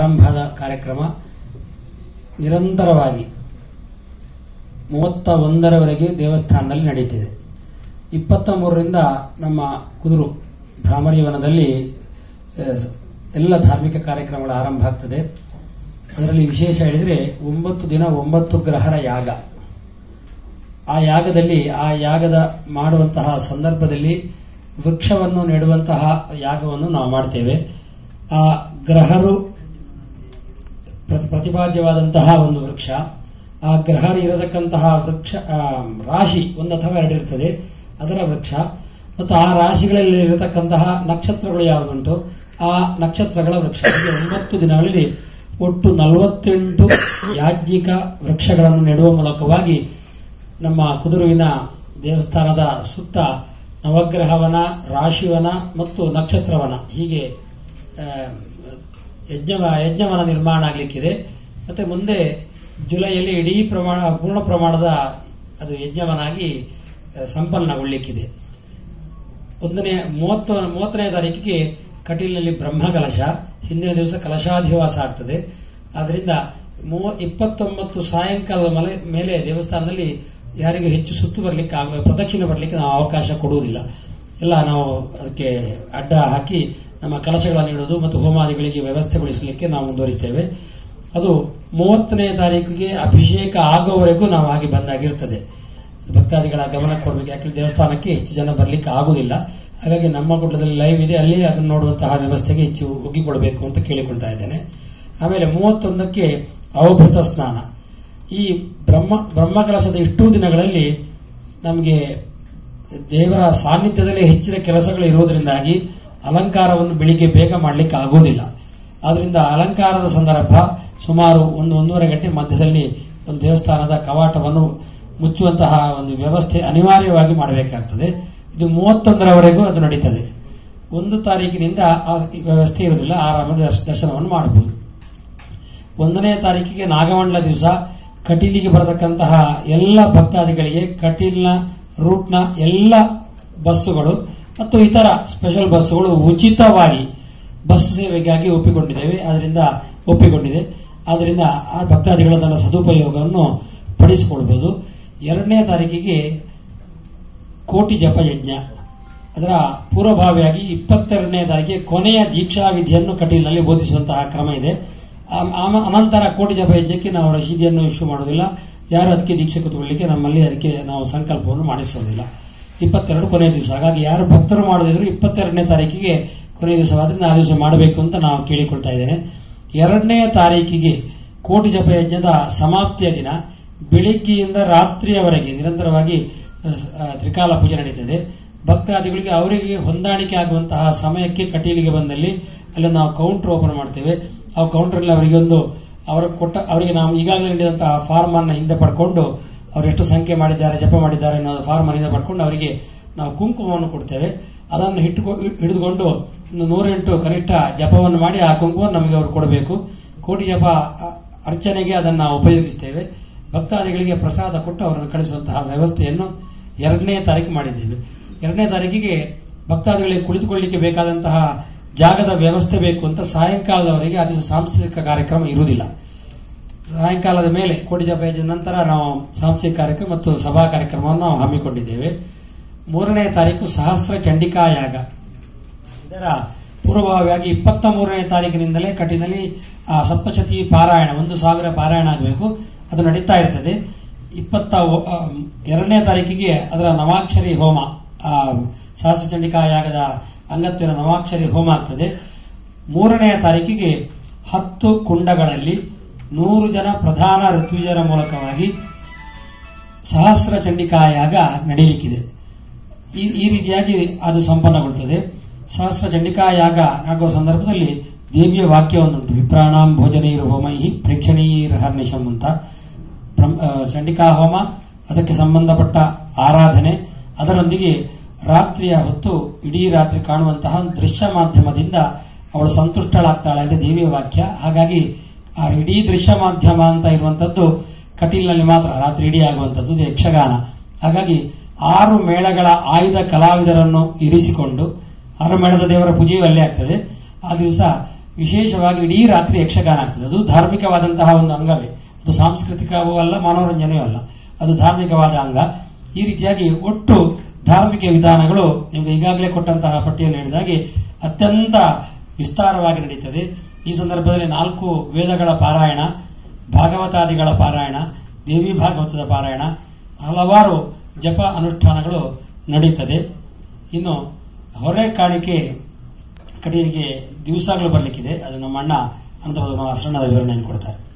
ಆರಂಭದ ಕಾರ್ಯಕ್ರಮ ನಿರಂತರವಾಗಿ 31ರವರೆಗೆ ದೇವಸ್ಥಾನದಲ್ಲಿ ನಡೆಯುತ್ತಿದೆ. 23ರಿಂದ ನಮ್ಮ ಕುದುರು ಭ್ರಾಮರಿ ವನದಲ್ಲಿ ಎಲ್ಲ ಧಾರ್ಮಿಕ ಕಾರ್ಯಕ್ರಮಗಳ ಆರಂಭ ಆಗ್ತದೆ. ಅದರಲ್ಲಿ ವಿಶೇಷ ಹೇಳಿದರೆ 9 ದಿನ 9 ಗ್ರಹರ ಯಾಗ. ಆ ಯಾಗದಲ್ಲಿ ಆ ಯಾಗದ ಮಾಡುವಂತಹ ಸಂದರ್ಭದಲ್ಲಿ ವೃಕ್ಷವನ್ನು ನೆಡುವಂತಹ ಯಾಗವನ್ನು ನಾವು ಮಾಡ್ತೇವೆ. ಆ ಗ್ರಹರು ಪ್ರತಿಪಾದ್ಯವಾದಂತಹ ಒಂದು ವೃಕ್ಷ, ಆ ಗ್ರಹರು ಇರತಕ್ಕಂತಹ ವೃಕ್ಷ ರಾಶಿ 1 ಅಥವಾ 2 ಇರ್ತದೆ, ಅದರ ವೃಕ್ಷ ಮತ್ತು ಆ ರಾಶಿಗಳಲ್ಲಿ ಇರತಕ್ಕಂತಹ ನಕ್ಷತ್ರಗಳು ಯಾವುದುಂಟು ಆ ನಕ್ಷತ್ರಗಳ ವೃಕ್ಷ. 9 ದಿನಗಳಲ್ಲಿ ಒಟ್ಟು 48 ಯಾಜ್ಞಿಕ ವೃಕ್ಷಗಳನ್ನು ನೆಡುವ ಮೂಲಕವಾಗಿ ನಮ್ಮ ಕುದುರುವಿನ ದೇವಸ್ಥಾನದ ಸುತ್ತ ನವಗ್ರಹವನ, ರಾಶಿವನ ಮತ್ತು ನಕ್ಷತ್ರವನ ಹೀಗೆ ಯಜ್ಞವನ ನಿರ್ಮಾಣ ಆಗಲಿಕ್ಕಿದೆ. ಮತ್ತೆ ಮುಂದೆ ಜುಲೈಯಲ್ಲಿ ಇಡೀ ಪೂರ್ಣ ಪ್ರಮಾಣದ ಅದು ಯಜ್ಞವನಾಗಿ ಸಂಪನ್ನಗೊಳ್ಳಲಿಕ್ಕಿದೆ. 30ನೇ ತಾರೀಕಿಗೆ ಕಟೀಲಿನಲ್ಲಿ ಬ್ರಹ್ಮಕಲಶ, ಹಿಂದಿನ ದಿವಸ ಕಲಶಾಧಿವಾಸ ಆಗ್ತದೆ. ಆದ್ರಿಂದ 29 ಸಾಯಂಕಾಲದ ಮೇಲೆ ದೇವಸ್ಥಾನದಲ್ಲಿ ಯಾರಿಗೂ ಹೆಚ್ಚು ಸುತ್ತು ಬರಲಿಕ್ಕೆ ಪ್ರದಕ್ಷಿಣೆ ಬರಲಿಕ್ಕೆ ನಾವು ಅವಕಾಶ ಕೊಡುವುದಿಲ್ಲ. ಎಲ್ಲ ನಾವು ಅದಕ್ಕೆ ಅಡ್ಡ ಹಾಕಿ ನಮ್ಮ ಕಲಶಗಳನ್ನು ಇಡುವುದು ಮತ್ತು ಹೋಮಾದಿಗಳಿಗೆ ವ್ಯವಸ್ಥೆಗೊಳಿಸಲಿಕ್ಕೆ ನಾವು ಮುಂದುವರಿಸ್ತೇವೆ. ಅದು 30ನೇ ತಾರೀಕಿಗೆ ಅಭಿಷೇಕ ಆಗುವವರೆಗೂ ನಾವು ಹಾಗೆ ಬಂದಾಗಿರ್ತದೆ. ಭಕ್ತಾದಿಗಳ ಗಮನ ಕೊಡಬೇಕು. ಯಾಕಂದ್ರೆ ದೇವಸ್ಥಾನಕ್ಕೆ ಹೆಚ್ಚು ಜನ ಬರಲಿಕ್ಕೆ ಆಗುವುದಿಲ್ಲ. ಹಾಗಾಗಿ ನಮ್ಮ ಗುಡ್ಡದಲ್ಲಿ ಲೈವ್ ಇದೆ, ಅಲ್ಲಿ ಅದನ್ನು ನೋಡುವಂತಹ ವ್ಯವಸ್ಥೆಗೆ ಹೆಚ್ಚು ಒಗ್ಗಿಕೊಳ್ಬೇಕು ಅಂತ ಕೇಳಿಕೊಳ್ತಾ ಇದ್ದೇನೆ. ಆಮೇಲೆ 31ಕ್ಕೆ ಅವಭೃತ ಸ್ನಾನ. ಈ ಬ್ರಹ್ಮಕಲಶದ ಇಷ್ಟೂ ದಿನಗಳಲ್ಲಿ ನಮಗೆ ದೇವರ ಸಾನ್ನಿಧ್ಯದಲ್ಲಿ ಹೆಚ್ಚಿನ ಕೆಲಸಗಳು ಇರುವುದರಿಂದಾಗಿ ಅಲಂಕಾರವನ್ನು ಬೆಳಿಗ್ಗೆ ಬೇಗ ಮಾಡಲಿಕ್ಕೆ ಆಗೋದಿಲ್ಲ. ಆದ್ರಿಂದ ಅಲಂಕಾರದ ಸಂದರ್ಭ ಸುಮಾರು 1-1.5 ಗಂಟೆ ಮಧ್ಯದಲ್ಲಿ ಒಂದು ದೇವಸ್ಥಾನದ ಕವಾಟವನ್ನು ಮುಚ್ಚುವಂತಹ ಒಂದು ವ್ಯವಸ್ಥೆ ಅನಿವಾರ್ಯವಾಗಿ ಮಾಡಬೇಕಾಗ್ತದೆ. ಇದು 31ರವರೆಗೂ ಅದು ನಡೀತದೆ. 1 ತಾರೀಕಿನಿಂದ ಆ ವ್ಯವಸ್ಥೆ ಇರುವುದಿಲ್ಲ, ಆರಾಮದ ದರ್ಶನವನ್ನು ಮಾಡಬಹುದು. 1ನೇ ತಾರೀಕಿಗೆ ನಾಗಮಂಡಲ ದಿವಸ ಕಟೀಲಿಗೆ ಬರತಕ್ಕಂತಹ ಎಲ್ಲ ಭಕ್ತಾದಿಗಳಿಗೆ ಕಟೀಲ್ನ ರೂಟ್ನ ಎಲ್ಲ ಬಸ್ಸುಗಳು ಮತ್ತು ಇತರ ಸ್ಪೆಷಲ್ ಬಸ್ಸುಗಳು ಉಚಿತವಾಗಿ ಬಸ್ ಸೇವೆಗಾಗಿ ಒಪ್ಪಿಕೊಂಡಿದೆ. ಆದ್ದರಿಂದ ಆ ಭಕ್ತಾದಿಗಳು ಅದರ ಸದುಪಯೋಗವನ್ನು ಪಡಿಸಿಕೊಳ್ಬಹುದು. 2ನೇ ತಾರೀಕಿಗೆ ಕೋಟಿ ಜಪ ಯಜ್ಞ, ಅದರ ಪೂರ್ವಭಾವಿಯಾಗಿ 22ನೇ ತಾರೀಕಿಗೆ ಕೊನೆಯ ದೀಕ್ಷಾ ವಿಧಿಯನ್ನು ಕಟೀಲಿನಲ್ಲಿ ಬೋಧಿಸುವಂತಹ ಕ್ರಮ ಇದೆ. ಅನಂತರ ಕೋಟಿ ಜಪ ಯಜ್ಞಕ್ಕೆ ನಾವು ರಶೀದಿಯನ್ನು ಇಶ್ಯೂ ಮಾಡುವುದಿಲ್ಲ. ಯಾರು ಅದಕ್ಕೆ ದೀಕ್ಷೆ ಕೂತ್ಕೊಳ್ಳಿಕ್ಕೆ ನಮ್ಮಲ್ಲಿ ಅದಕ್ಕೆ ನಾವು ಸಂಕಲ್ಪವನ್ನು ಮಾಡಿಸೋದಿಲ್ಲ. 22 ಕೊನೆಯ ದಿವಸ. ಹಾಗಾಗಿ ಯಾರು ಭಕ್ತರು ಮಾಡೋದಿದ್ರು 22ನೇ ತಾರೀಕಿಗೆ ಕೊನೆಯ ದಿವಸವಾದ್ರಿಂದ ಆ ದಿವಸ ಮಾಡಬೇಕು ಅಂತ ನಾವು ಕೇಳಿಕೊಳ್ತಾ ಇದ್ದೇನೆ. 2ನೇ ತಾರೀಕಿಗೆ ಕೋಟಿ ಜಪ ಯಜ್ಞದ ಸಮಾಪ್ತಿಯ ದಿನ ಬೆಳಿಗ್ಗೆಯಿಂದ ರಾತ್ರಿಯವರೆಗೆ ನಿರಂತರವಾಗಿ ತ್ರಿಕಾಲ ಪೂಜೆ ನಡೀತದೆ. ಭಕ್ತಾದಿಗಳಿಗೆ ಅವರಿಗೆ ಹೊಂದಾಣಿಕೆ ಆಗುವಂತಹ ಸಮಯಕ್ಕೆ ಕಟೀಲಿಗೆ ಬಂದಲ್ಲಿ ಅಲ್ಲಿ ನಾವು ಕೌಂಟರ್ ಓಪನ್ ಮಾಡ್ತೇವೆ. ಆ ಕೌಂಟರ್ನಲ್ಲಿ ಅವರಿಗೆ ನಾವು ಈಗಾಗಲೇ ನೀಡಿದಂತಹ ಫಾರ್ಮ್ ಅನ್ನು ಹಿಂದೆ ಪಡ್ಕೊಂಡು ಅವರು ಎಷ್ಟು ಸಂಖ್ಯೆ ಮಾಡಿದ್ದಾರೆ, ಜಪ ಮಾಡಿದ್ದಾರೆ ಅನ್ನೋದು ಫಾರ್ಮ್ ಅನ್ನು ಹಿಂದೆ ಪಡ್ಕೊಂಡು ಅವರಿಗೆ ನಾವು ಕುಂಕುಮವನ್ನು ಕೊಡ್ತೇವೆ. ಅದನ್ನು ಹಿಡಿದುಕೊಂಡು 108 ಕನಿಷ್ಠ ಜಪವನ್ನು ಮಾಡಿ ಆ ಕುಂಕುಮವನ್ನು ನಮಗೆ ಅವರು ಕೊಡಬೇಕು. ಕೋಟಿ ಜಪ ಅರ್ಚನೆಗೆ ಅದನ್ನು ನಾವು ಉಪಯೋಗಿಸ್ತೇವೆ. ಭಕ್ತಾದಿಗಳಿಗೆ ಪ್ರಸಾದ ಕೊಟ್ಟು ಅವರನ್ನು ಕಳಿಸುವಂತಹ ವ್ಯವಸ್ಥೆಯನ್ನು 2ನೇ ತಾರೀಕು ಮಾಡಿದ್ದೇವೆ. 2ನೇ ತಾರೀಕಿಗೆ ಭಕ್ತಾದಿಗಳಿಗೆ ಕುಳಿತುಕೊಳ್ಳಲಿಕ್ಕೆ ಬೇಕಾದಂತಹ ಜಾಗದ ವ್ಯವಸ್ಥೆ ಬೇಕು ಅಂತ ಸಾಯಂಕಾಲದವರೆಗೆ ಅದು ಸಾಂಸ್ಕೃತಿಕ ಕಾರ್ಯಕ್ರಮ ಇರುವುದಿಲ್ಲ. ಸಾಯಂಕಾಲದ ಮೇಲೆ ಕೋಟಿ ಜಪ ಯಜ್ಞದ ನಂತರ ನಾವು ಸಾಂಸ್ಕೃತಿಕ ಕಾರ್ಯಕ್ರಮ ಮತ್ತು ಸಭಾ ಕಾರ್ಯಕ್ರಮವನ್ನು ನಾವು ಹಮ್ಮಿಕೊಂಡಿದ್ದೇವೆ. 3ನೇ ತಾರೀಕು ಸಹಸ್ರ ಚಂಡಿಕಾ ಯಾಗ. ಇದರ ಪೂರ್ವಭಾವಿಯಾಗಿ 23ನೇ ತಾರೀಕಿನಿಂದಲೇ ಕಟೀಲಿನಲ್ಲಿ ಸಪ್ತಶತಿ ಪಾರಾಯಣ 1000 ಪಾರಾಯಣ ಆಗಬೇಕು. ಅದು ನಡೀತಾ ಇರ್ತದೆ. 22ನೇ ತಾರೀಕಿಗೆ ಅದರ ನವಾಕ್ಷರಿ ಹೋಮ, ಸಹಸ್ರ ಚಂಡಿಕಾ ಯಾಗದ ಅಂಗತ್ವದ ನವಾಕ್ಷರಿ ಹೋಮ ಆಗ್ತದೆ. 3ನೇ ತಾರೀಕಿಗೆ 10 ಕುಂಡಗಳಲ್ಲಿ 100 ಜನ ಪ್ರಧಾನ ಋತ್ವಿಜರ ಮೂಲಕವಾಗಿ ಸಹಸ್ರ ಚಂಡಿಕಾ ಯಾಗ ನಡೆಯಲಿಕ್ಕಿದೆ. ಈ ರೀತಿಯಾಗಿ ಅದು ಸಂಪನ್ನಗೊಳ್ಳುತ್ತದೆ. ಸಹಸ್ರ ಚಂಡಿಕಾ ಯಾಗ ಆಗುವ ಸಂದರ್ಭದಲ್ಲಿ ದೇವಿಯ ವಾಕ್ಯವನ್ನುಂಟು, ವಿಪ್ರಾಣಾಂ ಭೋಜನೀರ್ ಹೋಮೈಹಿ ಪ್ರೇಕ್ಷಣೀರ್ ಹರ್ನಿಶಂ ಅಂತ. ಚಂಡಿಕಾ ಹೋಮ, ಅದಕ್ಕೆ ಸಂಬಂಧಪಟ್ಟ ಆರಾಧನೆ, ಅದರೊಂದಿಗೆ ರಾತ್ರಿಯ ಹೊತ್ತು ಇಡೀ ರಾತ್ರಿ ಕಾಣುವಂತಹ ದೃಶ್ಯ ಮಾಧ್ಯಮದಿಂದ ಅವಳು ಸಂತುಷ್ಟಳಾಗ್ತಾಳೆ ಅಂತ ದೇವಿಯ ವಾಕ್ಯ. ಹಾಗಾಗಿ ಆ ಇಡೀ ದೃಶ್ಯ ಮಾಧ್ಯಮ ಅಂತ ಇರುವಂತದ್ದು ಕಟೀಲ್ನಲ್ಲಿ ಮಾತ್ರ ರಾತ್ರಿ ಇಡೀ ಆಗುವಂಥದ್ದು ಯಕ್ಷಗಾನ. ಹಾಗಾಗಿ 6 ಮೇಳಗಳ ಆಯುಧ ಕಲಾವಿದರನ್ನು ಇರಿಸಿಕೊಂಡು 6 ಮೇಳದ ದೇವರ ಪೂಜೆಯೂ ಅಲ್ಲೇ ಆಗ್ತದೆ. ಆ ದಿವಸ ವಿಶೇಷವಾಗಿ ಇಡೀ ರಾತ್ರಿ ಯಕ್ಷಗಾನ ಆಗ್ತದೆ. ಅದು ಧಾರ್ಮಿಕವಾದಂತಹ ಒಂದು ಅಂಗವೇ, ಅದು ಸಾಂಸ್ಕೃತಿಕವೂ ಅಲ್ಲ, ಮನೋರಂಜನೆಯೂ ಅಲ್ಲ, ಅದು ಧಾರ್ಮಿಕವಾದ ಅಂಗ. ಈ ರೀತಿಯಾಗಿ ಒಟ್ಟು ಧಾರ್ಮಿಕ ವಿಧಾನಗಳು ನಿಮಗೆ ಈಗಾಗಲೇ ಕೊಟ್ಟಂತಹ ಪಟ್ಟಿಯಲ್ಲಿ ಹೇಳಿದಾಗೆ ಅತ್ಯಂತ ವಿಸ್ತಾರವಾಗಿ ನಡೀತದೆ. ಈ ಸಂದರ್ಭದಲ್ಲಿ 4 ವೇದಗಳ ಪಾರಾಯಣ, ಭಾಗವತಾದಿಗಳ ಪಾರಾಯಣ, ದೇವಿ ಭಾಗವತದ ಪಾರಾಯಣ, ಹಲವಾರು ಜಪ ಅನುಷ್ಠಾನಗಳು ನಡೀತದೆ. ಇನ್ನು ಹೊರೆ ಕಾಣಿಕೆ ಕಡೆಗೆ ದಿವಸಗಳು ಬರಲಿಕ್ಕಿದೆ. ಅದು ನಮ್ಮ ಅಣ್ಣ ಅಂತ ಆಸರಣದ ವಿವರಣೆಯನ್ನು ಕೊಡ್ತಾರೆ.